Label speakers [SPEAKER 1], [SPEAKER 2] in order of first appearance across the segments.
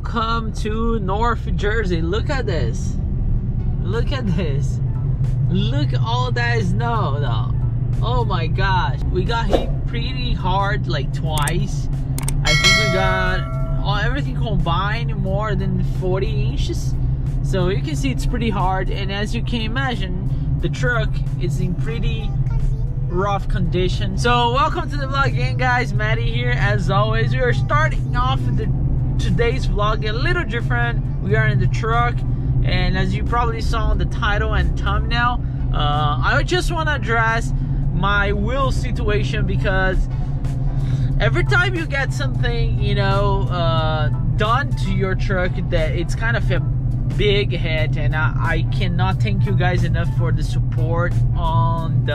[SPEAKER 1] Welcome to North Jersey. Look at this. Look at this. Look at all that snow though. Oh my gosh. We got hit pretty hard like twice. I think we got everything combined more than 40 inches. So you can see it's pretty hard, and as you can imagine, the truck is in pretty rough condition. So welcome to the vlog again, guys. Matty here as always. We are starting off today's vlog a little different. We are in the truck, and as you probably saw in the title and thumbnail, I just want to address my wheel situation, because every time you get something, you know, done to your truck, that it's kind of a big hit, and I cannot thank you guys enough for the support on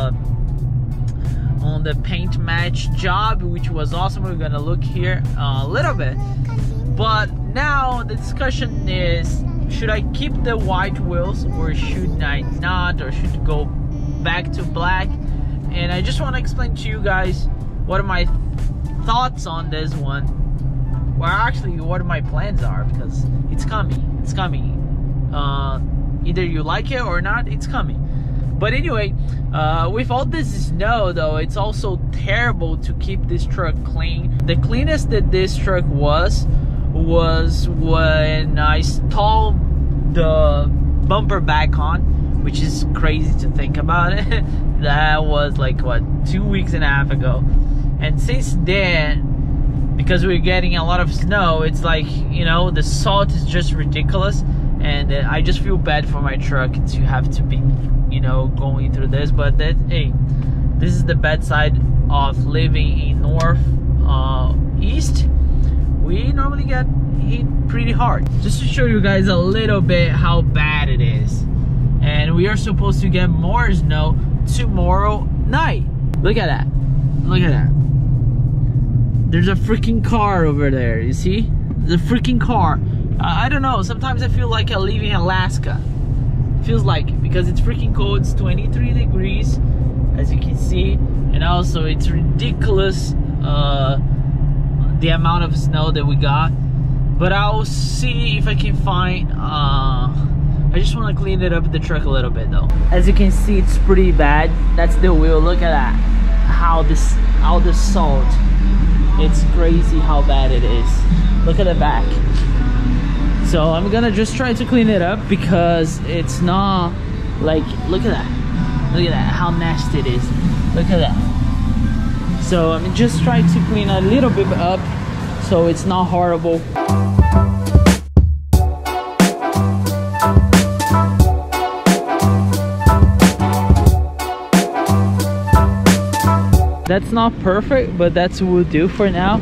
[SPEAKER 1] the paint match job, which was awesome. We're gonna look here a little bit, but now the discussion is, should I keep the white wheels or should I not, or should go back to black? And I just want to explain to you guys what are my thoughts on this one. Well, actually, what my plans are, because it's coming. It's coming. Either you like it or not, it's coming. But anyway, with all this snow though, it's also terrible to keep this truck clean. The cleanest that this truck was when I installed the bumper back on, which is crazy to think about it. That was like, what, 2.5 weeks ago. And since then, because we're getting a lot of snow, it's like, you know, the salt is just ridiculous, and I just feel bad for my truck to have to be, you know, going through this. But that, hey, this is the bad side of living in North East. We normally get hit pretty hard. Just to show you guys a little bit how bad it is, and we are supposed to get more snow tomorrow night. Look at that. Look at that. There's a freaking car over there, you see? The freaking car. I don't know, sometimes I feel like I live in Alaska. Feels like it, because it's freaking cold. It's 23 degrees, as you can see. And also, it's ridiculous, the amount of snow that we got. But I'll see if I can find, I just want to clean it up the truck a little bit though. As you can see, it's pretty bad. That's the wheel. Look at that. How the salt. It's crazy how bad it is. Look at the back. So I'm gonna just try to clean it up, because it's not like, look at that. Look at that, how nasty it is. Look at that. So I'm just trying to clean a little bit up so it's not horrible. That's not perfect, but that's what we'll do for now.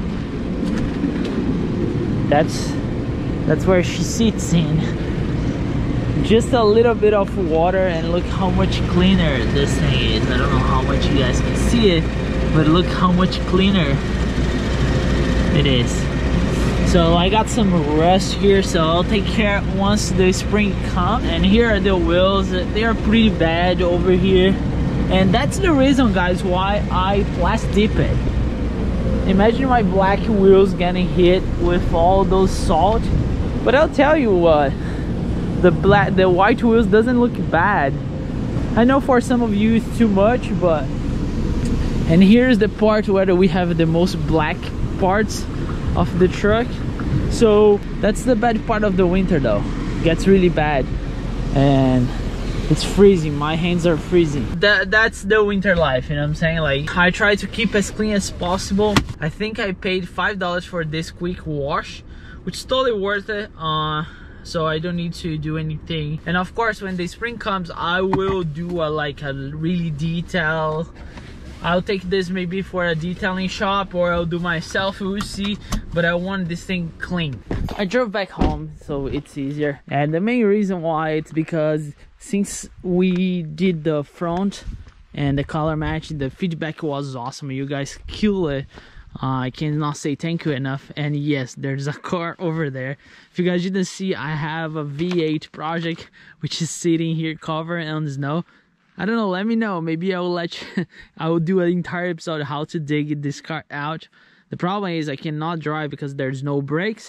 [SPEAKER 1] That's where she sits in. Just a little bit of water, and look how much cleaner this thing is. I don't know how much you guys can see it, but look how much cleaner it is. So I got some rust here, so I'll take care once the spring comes. And here are the wheels. They are pretty bad over here. And that's the reason, guys, why I plastic it. Imagine my black wheels getting hit with all those salt. But I'll tell you what, the white wheels doesn't look bad. I know for some of you it's too much, but... And here's the part where we have the most black parts of the truck. So that's the bad part of the winter though. It gets really bad. And it's freezing. My hands are freezing. That's the winter life, you know what I'm saying? Like, I try to keep as clean as possible. I think I paid $5 for this quick wash, which is totally worth it. So I don't need to do anything. And of course, when the spring comes, I will do like a really detail. I'll take this maybe for a detailing shop, or I'll do myself, we'll see. But I want this thing clean. I drove back home, so it's easier. And the main reason why, it's because since we did the front and the color match, the feedback was awesome. You guys killed it. I cannot say thank you enough. And yes, there's a car over there. If you guys didn't see, I have a V8 project which is sitting here covered on snow. I don't know, let me know. Maybe I will let you, I will do an entire episode how to dig this car out. The problem is I cannot drive because there's no brakes.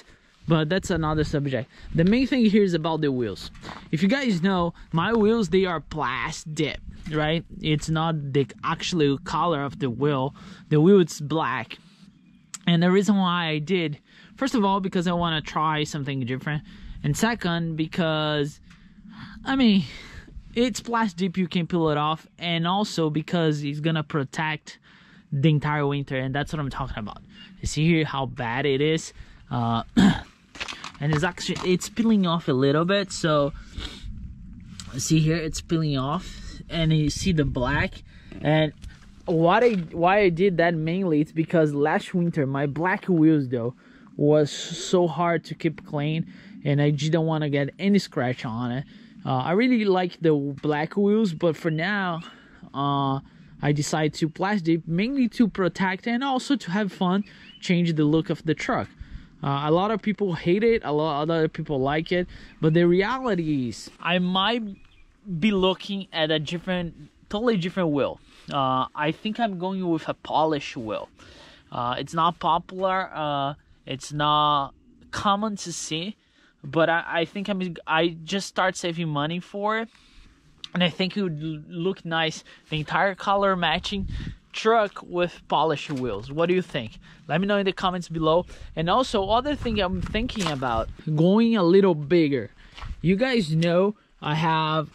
[SPEAKER 1] but that's another subject. The main thing here is about the wheels. If you guys know, my wheels, they are plastic, right? It's not the actual color of the wheel. The wheel is black. And the reason why I did, first of all, because I want to try something different, and second, because I mean, it's plastic, you can peel it off, and also because it's gonna protect the entire winter, and that's what I'm talking about. You see here how bad it is, and it's peeling off a little bit. So see here, it's peeling off, and you see the black. And why I did that mainly, it's because last winter my black wheels though was so hard to keep clean, and I didn't want to get any scratch on it. I really like the black wheels, but for now I decided to plastic, mainly to protect and also to have fun, change the look of the truck. A lot of people hate it, a lot of other people like it, but the reality is I might be looking at a totally different wheel. I think I'm going with a polished wheel. It's not popular, it's not common to see, but I think I just start saving money for it, and I think it would look nice, the entire color matching truck with polished wheels. What do you think? Let me know in the comments below. And also, other thing I'm thinking about, going a little bigger. You guys know I have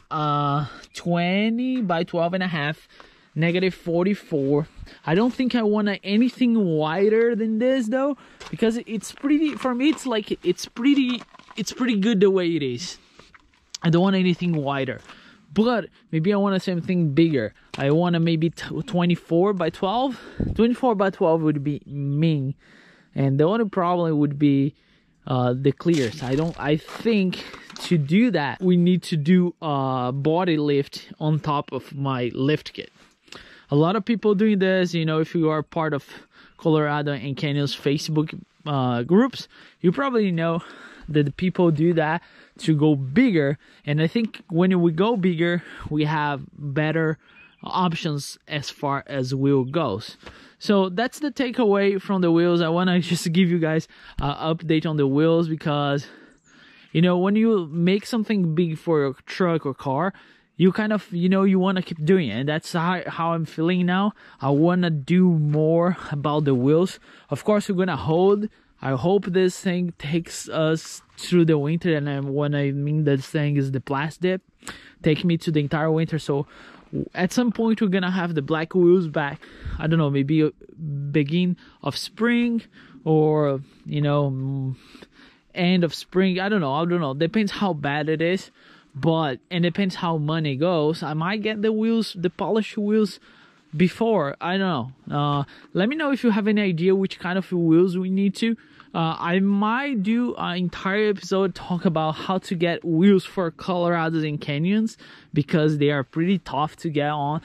[SPEAKER 1] 20 by 12.5, negative 44. I don't think I want anything wider than this though, because it's pretty, for me it's like it's pretty good the way it is. I don't want anything wider, but maybe I want something bigger. I want maybe 24 by 12. 24 by 12 would be mean, and the only problem would be the clears. I think to do that we need to do a body lift on top of my lift kit. A lot of people doing this, you know, if you are part of Colorado and Canyons Facebook groups, you probably know that the people do that to go bigger. And I think when we go bigger, we have better options as far as wheel goes. So that's the takeaway from the wheels. I want to just give you guys an update on the wheels, because you know, when you make something big for your truck or car, you kind of, you know, you want to keep doing it. And that's how I'm feeling now. I want to do more about the wheels. Of course, we're gonna hold. I hope this thing takes us through the winter, and when I mean this thing is the plastic, take me to the entire winter. So at some point we're gonna have the black wheels back. I don't know, maybe beginning of spring, or you know, end of spring. I don't know, depends how bad it is, but and depends how money goes. I might get the wheels, the polished wheels before. I don't know. Let me know if you have any idea which kind of wheels we need to. I might do an entire episode talk about how to get wheels for Colorados and Canyons, because they are pretty tough to get on.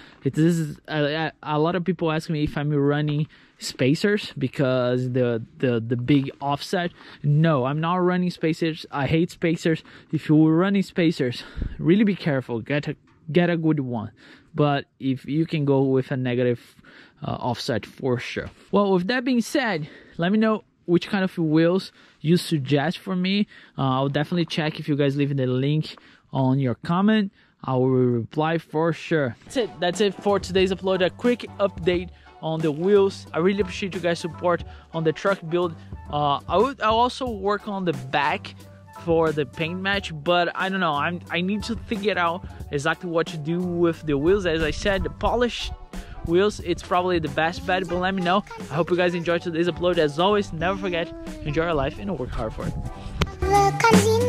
[SPEAKER 1] A lot of people ask me if I'm running spacers because the big offset. No, I'm not running spacers. I hate spacers. If you're running spacers, really be careful. Get a good one. But if you can go with a negative offset, for sure. Well, with that being said, let me know which kind of wheels you suggest for me. I'll definitely check if you guys leave the link on your comment. I will reply for sure. That's it for today's upload. A quick update on the wheels. I really appreciate you guys' support on the truck build. I'll also work on the back for the paint match, but I don't know, I need to figure out exactly what to do with the wheels. As I said, the polished wheels, it's probably the best bet, but let me know. I hope you guys enjoyed today's upload. As always, never forget, enjoy your life and work hard for it.